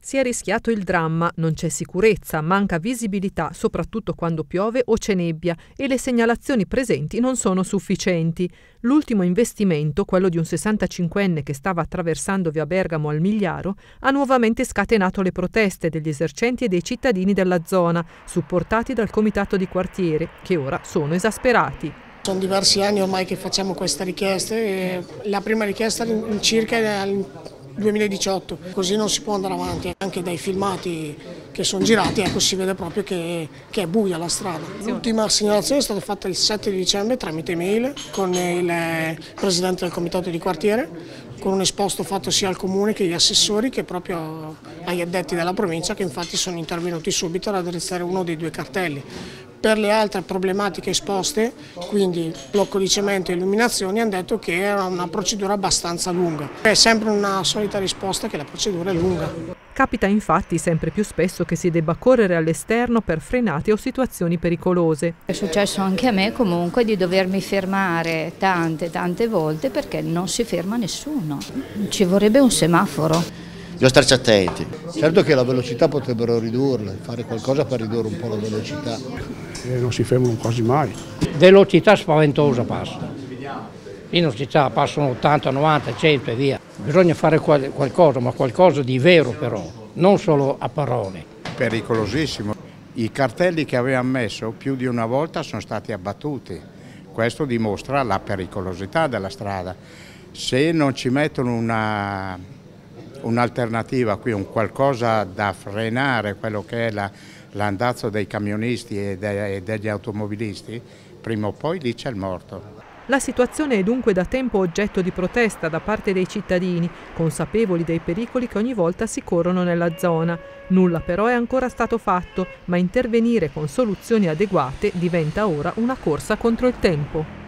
Si è rischiato il dramma, non c'è sicurezza, manca visibilità, soprattutto quando piove o c'è nebbia, e le segnalazioni presenti non sono sufficienti. L'ultimo investimento, quello di un 65enne che stava attraversando via Bergamo al Migliaro, ha nuovamente scatenato le proteste degli esercenti e dei cittadini della zona, supportati dal comitato di quartiere, che ora sono esasperati. Sono diversi anni ormai che facciamo queste richieste e la prima richiesta circa è nel 2018, così non si può andare avanti. Anche dai filmati che sono girati, ecco, si vede proprio che è buia la strada. L'ultima segnalazione è stata fatta il 7 dicembre tramite mail con il presidente del comitato di quartiere, con un esposto fatto sia al comune che agli assessori che proprio agli addetti della provincia, che infatti sono intervenuti subito ad addrizzare uno dei due cartelli. Per le altre problematiche esposte, quindi blocco di cemento e illuminazioni, hanno detto che era una procedura abbastanza lunga. È sempre una solita risposta che la procedura è lunga. Capita infatti sempre più spesso che si debba correre all'esterno per frenate o situazioni pericolose. È successo anche a me comunque di dovermi fermare tante volte perché non si ferma nessuno. Ci vorrebbe un semaforo. Bisogna starci attenti. Certo che la velocità potrebbero ridurla, fare qualcosa per ridurre un po' la velocità. Non si fermano quasi mai. Velocità spaventosa passa. In città passano 80, 90, 100 e via. Bisogna fare qualcosa, ma qualcosa di vero però, non solo a parole. Pericolosissimo. I cartelli che avevamo messo più di una volta sono stati abbattuti. Questo dimostra la pericolosità della strada. Se non ci mettono un'alternativa qui, un qualcosa da frenare quello che è l'andazzo dei camionisti e degli automobilisti, prima o poi lì c'è il morto. La situazione è dunque da tempo oggetto di protesta da parte dei cittadini, consapevoli dei pericoli che ogni volta si corrono nella zona. Nulla però è ancora stato fatto, ma intervenire con soluzioni adeguate diventa ora una corsa contro il tempo.